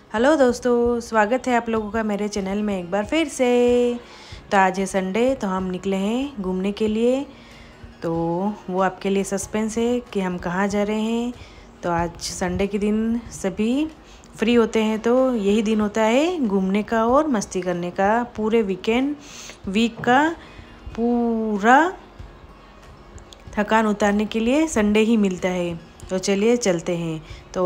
Hello दोस्तों, स्वागत है आप लोगों का मेरे चैनल में एक बार फिर से। तो आज है संडे, तो हम निकले हैं घूमने के लिए। तो वो आपके लिए सस्पेंस है कि हम कहाँ जा रहे हैं। तो आज संडे के दिन सभी फ्री होते हैं, तो यही दिन होता है घूमने का और मस्ती करने का। पूरे वीक का पूरा थकान उतारने के लिए संडे ही मिलता है। तो चलिए चलते हैं। तो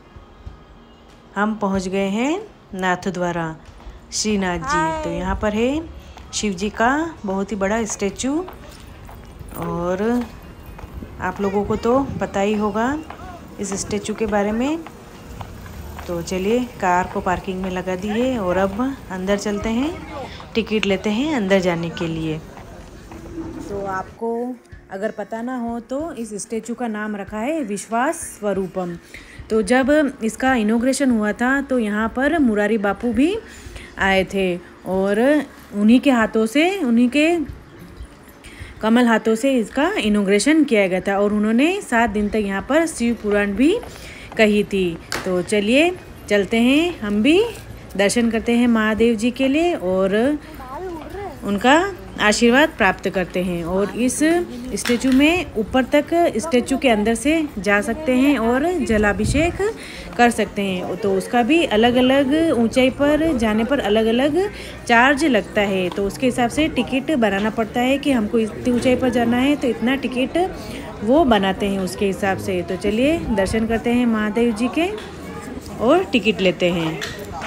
हम पहुंच गए हैं नाथद्वारा श्रीनाथ जी। तो यहाँ पर है शिव जी का बहुत ही बड़ा स्टैचू, और आप लोगों को तो पता ही होगा इस स्टैचू के बारे में। तो चलिए कार को पार्किंग में लगा दी है और अब अंदर चलते हैं, टिकट लेते हैं अंदर जाने के लिए। तो आपको अगर पता ना हो तो इस स्टैचू का नाम रखा है विश्वास स्वरूपम। तो जब इसका इनॉग्रेशन हुआ था तो यहाँ पर मुरारी बापू भी आए थे, और उन्हीं के कमल हाथों से इसका इनॉग्रेशन किया गया था, और उन्होंने 7 दिन तक यहाँ पर शिव पुराण भी कही थी। तो चलिए चलते हैं, हम भी दर्शन करते हैं महादेव जी के लिए और उनका आशीर्वाद प्राप्त करते हैं। और इस स्टैचू में ऊपर तक स्टैचू के अंदर से जा सकते हैं और जलाभिषेक कर सकते हैं। तो उसका भी अलग अलग ऊंचाई पर जाने पर अलग अलग चार्ज लगता है। तो उसके हिसाब से टिकट बनाना पड़ता है कि हमको इतनी ऊंचाई पर जाना है तो इतना टिकट वो बनाते हैं उसके हिसाब से। तो चलिए दर्शन करते हैं महादेव जी के और टिकट लेते हैं।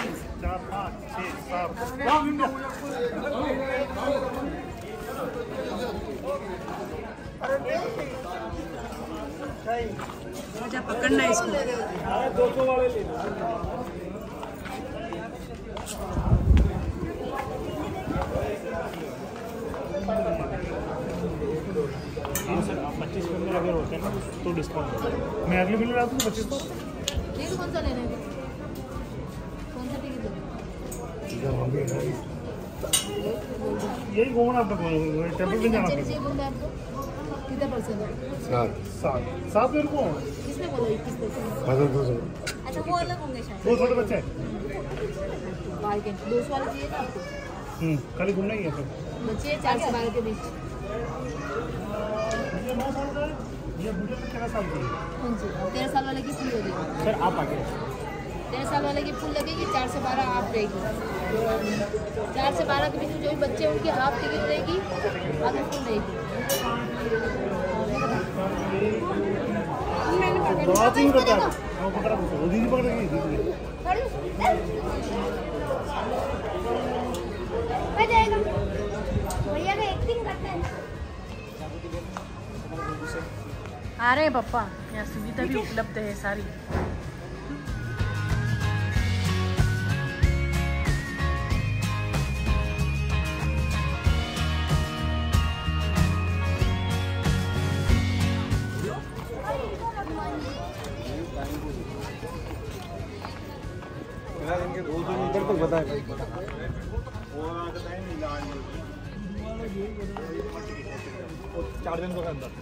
मुझे पकड़ना है इसको। 200 वाले ले लो। सर आप 25 में अगर होते हैं ना तो डिस्काउंट। मैं अगले बिल डालूँ 25 को। टिकट कौन सा लेना है? कौन सा टिकट लेना है? यही घूमना आपका टेम्पल में जाना है। कितना परसेंट? 7 मेरे को किसने बोला 21%? अच्छा वो अलग होंगे शायद। 2 छोटे बच्चे बार्गेन 200 वाला चाहिए था आपको? खाली घूमना ही है सर। बच्चे 4 से 12 के बीच। ये मुझे 13 साल की है। कौन सी? 13 साल वाले की फुल लगेगी सर आप आके 13 साल वाले की फुल लगेगी, 4 से 12 हाफ रहेगी। 4 से 12 के बीच में जो भी बच्चे उनकी हाफ टिकट रहेगी, बाकी फुल रहेगी। बात ही बता वो पकड़ा वो दीदी पकड़ रही है। भैया का एक्टिंग करता है। आ रहे हैं पप्पा, यहाँ सुविधा भी उपलब्ध है सारी। तो बता 4 दिन के अंदर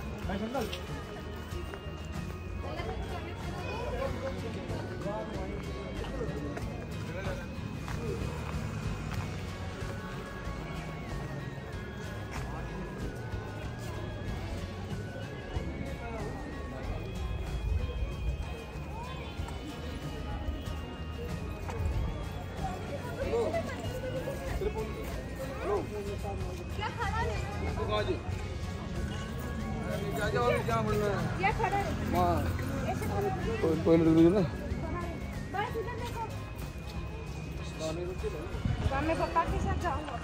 क्या खड़ा है? क्या खड़ा है? ऐसे खड़ा है। टॉयलेट में ना बस इधर देखो। मैं पापा के साथ जाऊंगा।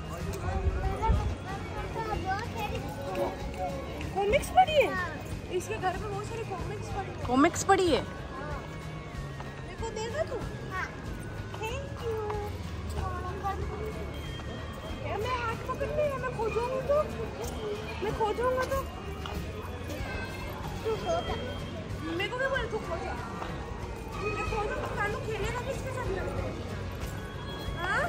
कॉमिक्स पढ़ी है? इसके घर में बहुत सारी कॉमिक्स पढ़ी है। देखो देगा तू? हाँ। Thank you. यार मैं हाथ पकड़ ली है, मैं खो जाऊंगा तो तू सोता। मेरे को भी बोल तू खो जा। मैं खो जाऊंगा, कानू खेलेगा किसके साथ में? हाँ?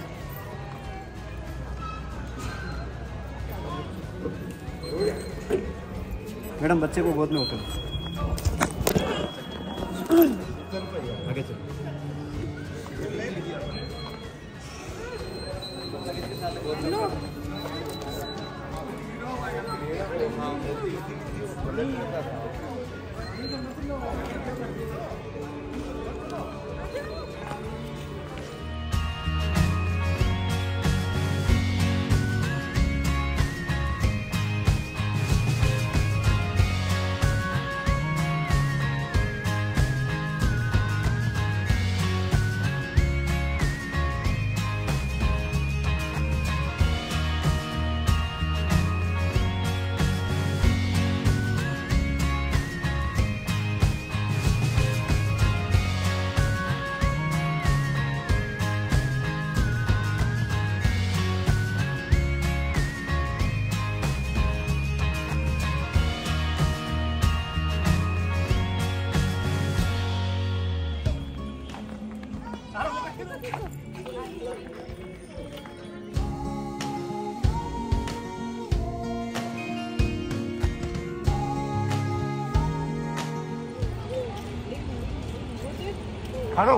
मैडम बच्चे को गोद में उठो। आगे चलो। खा लो।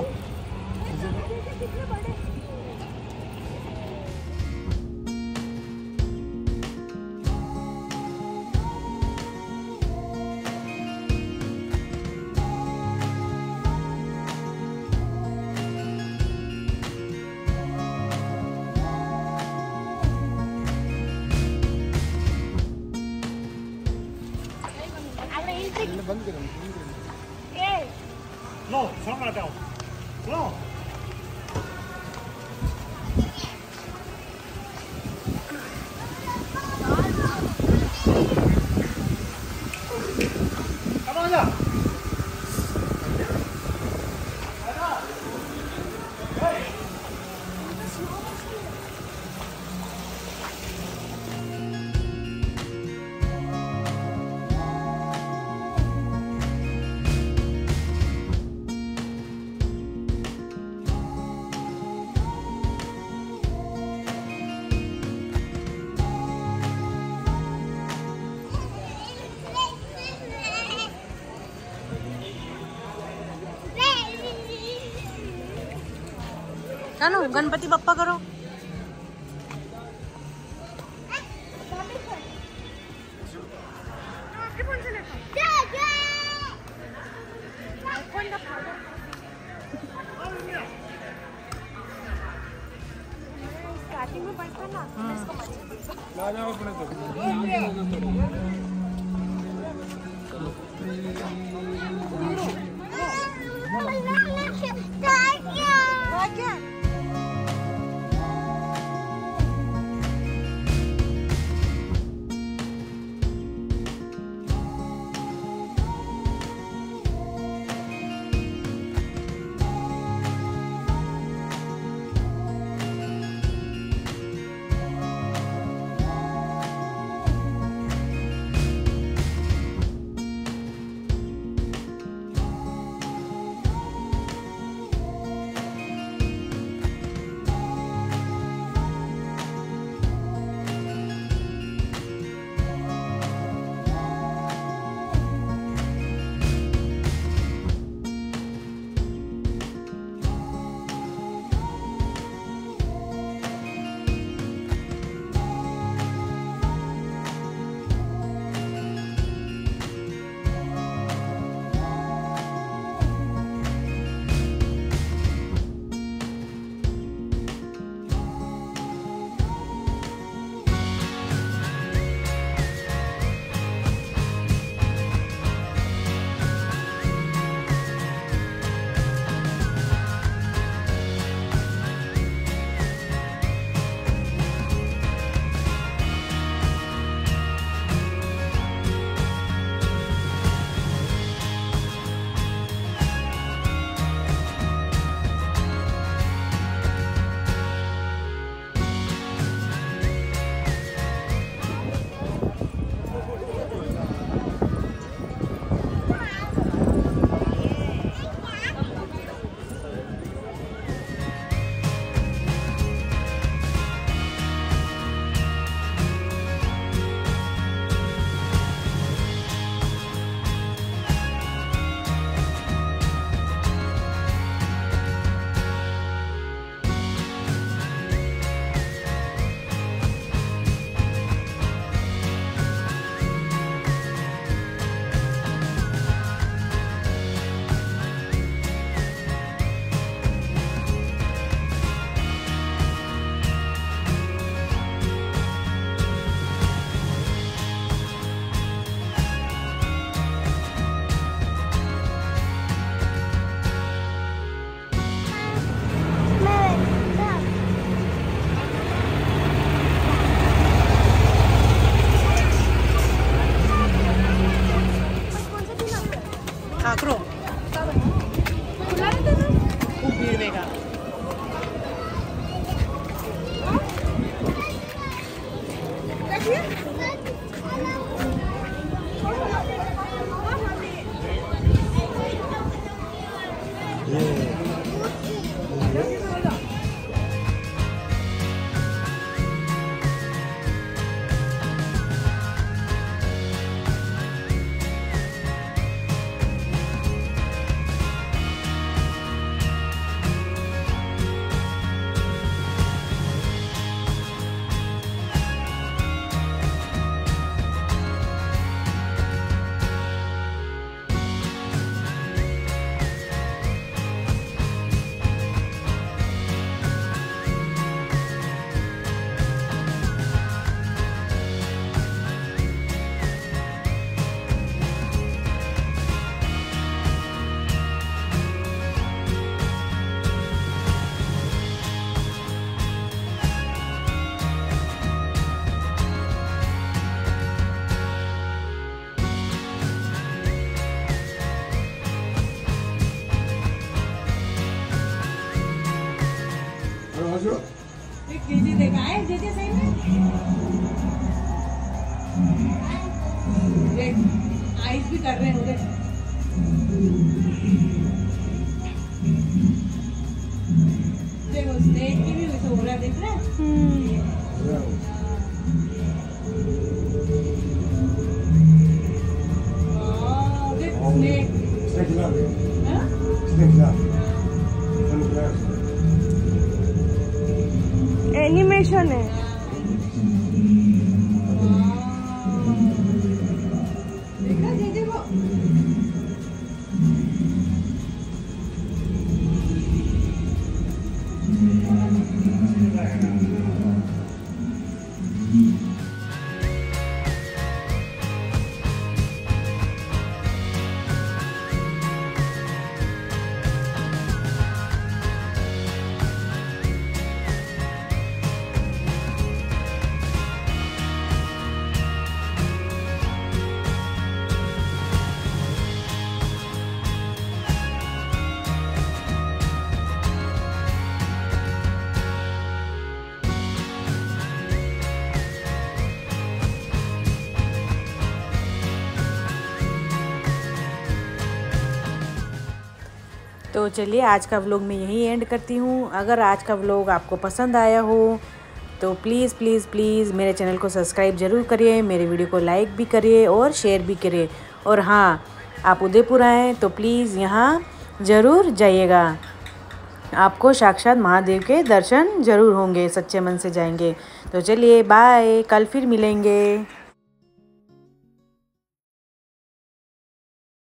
बंद करो लो सामने हटाओ लो अब आ जा कानू गणपति बप्पा करो। स्टार्टिंग में पढ़ता ना इसको मजा आ जाओ अपने क्या आकरो खूब भीड़ बेगा आइस भी कर रहे हैं उधर देखो स्नेक की भी वैसे हो रहा है देख रहे हैं एनिमेशन है तो चलिए आज का व्लॉग मैं यहीं एंड करती हूँ। अगर आज का व्लॉग आपको पसंद आया हो तो प्लीज़ प्लीज़ प्लीज़ मेरे चैनल को सब्सक्राइब ज़रूर करिए, मेरे वीडियो को लाइक भी करिए और शेयर भी करिए। और हाँ, आप उदयपुर आएँ तो प्लीज़ यहाँ ज़रूर जाइएगा, आपको साक्षात महादेव के दर्शन ज़रूर होंगे, सच्चे मन से जाएंगे। तो चलिए बाय, कल फिर मिलेंगे।